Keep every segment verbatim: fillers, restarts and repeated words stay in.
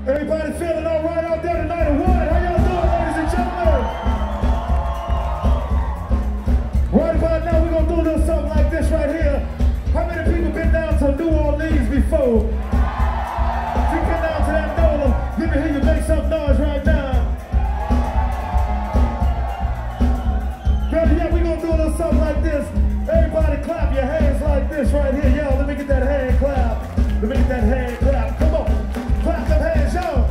Everybody feeling all right out there tonight or what? How y'all doing, ladies and gentlemen? Right about now, we're gonna do a little something like this right here. How many people been down to New Orleans before? If you been down to that Nola, let me hear you make some noise right now. Better yet, we're gonna do a little something like this. Everybody clap your hands like this right here. Yo, let me get that hand clap. Let me get that hand clap. Come on. Clap them hands, yo.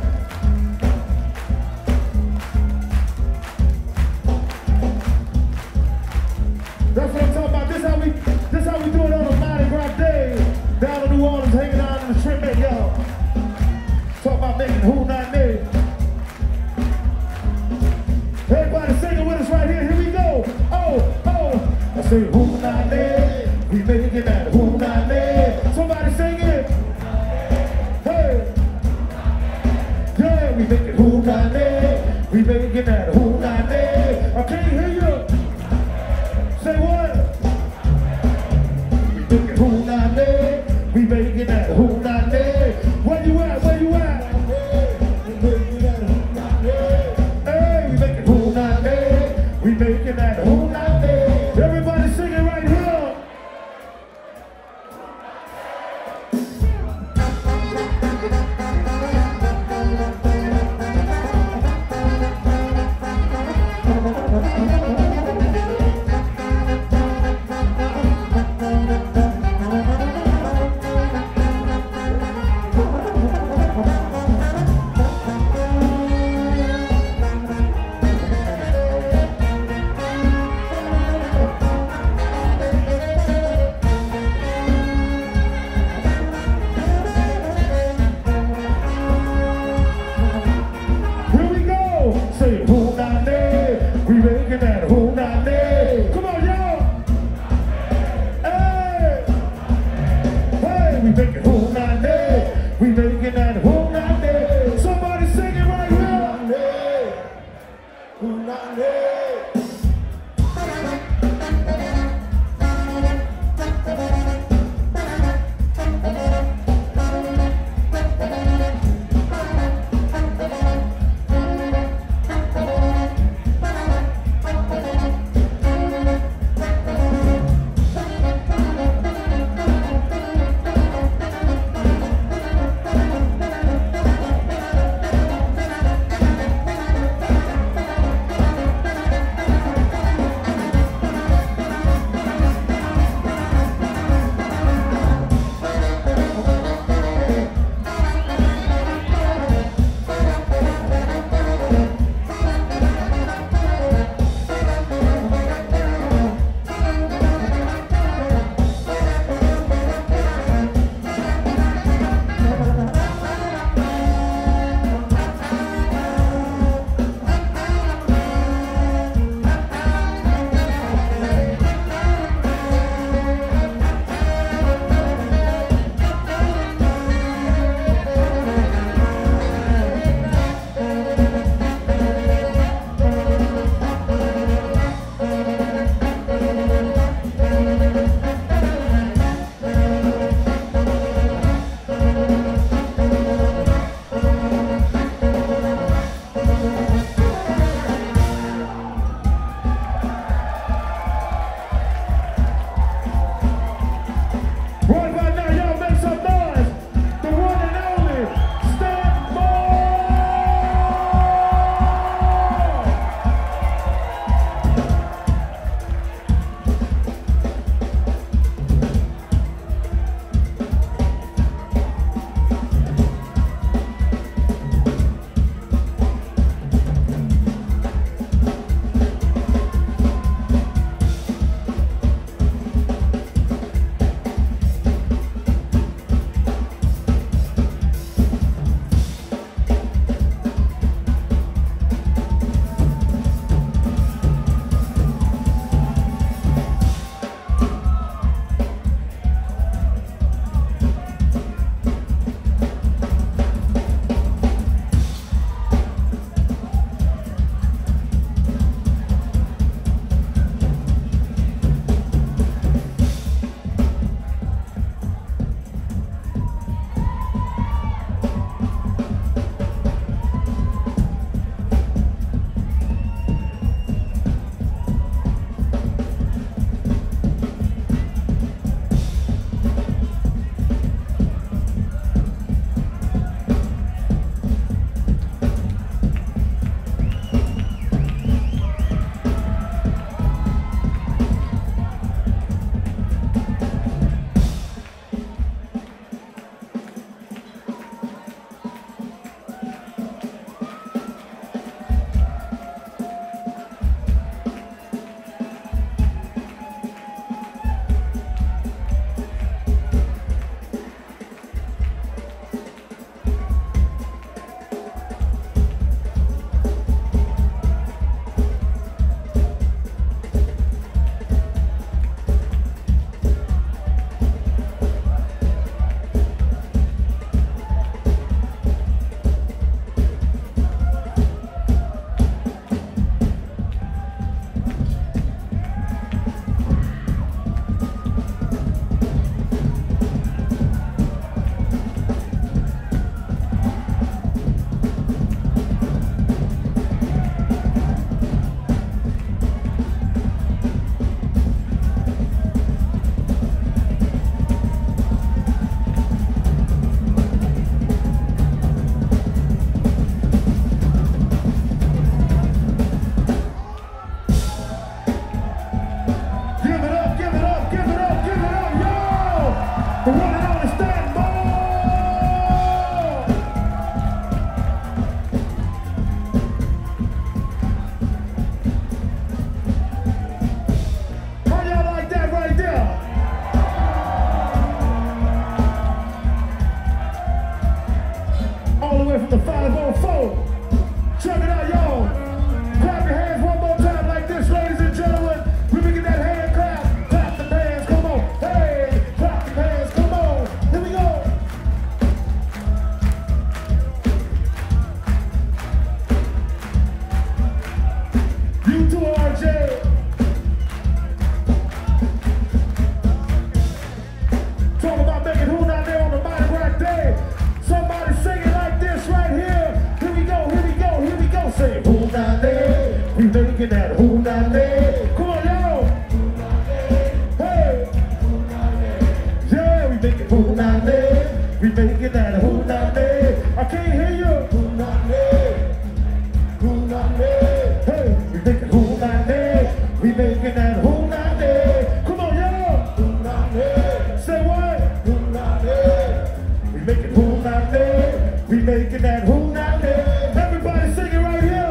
That's what I'm talking about. This how we this how we do it on a Mardi Gras day. Down in New Orleans, hanging out in the strip, man, yo. Talk about making who not me. Everybody singing with us right here. Here we go. Oh, oh. I say who not me. We making that who not me. Somebody sing it. Hey. Yeah, we making who not me. We making that who not me. I can't hear you. Say what? We making who not me. We making that who not me. Where you at? Where you at? We making that who not me. Hey, we making who not me. We making that who not me. Everybody singing right here. make it Punane. We make it that Punane. I can't hear you. Punane. Punane. Hey, we make it Punane. We make it that Punane. Come on, y'all. Punane. Say what? Punane. We make it Punane. We make it that Punane. Everybody sing it right here.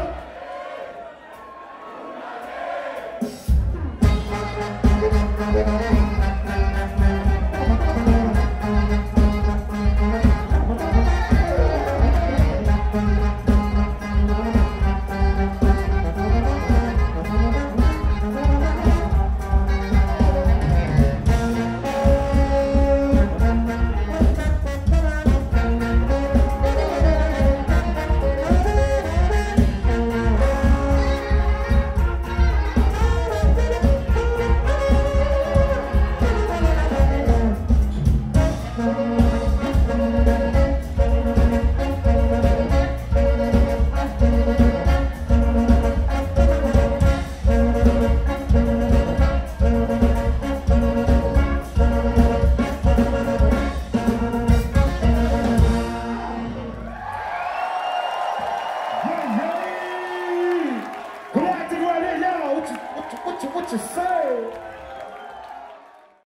Galactic right here, y'all. What you, what you, what you, what you say?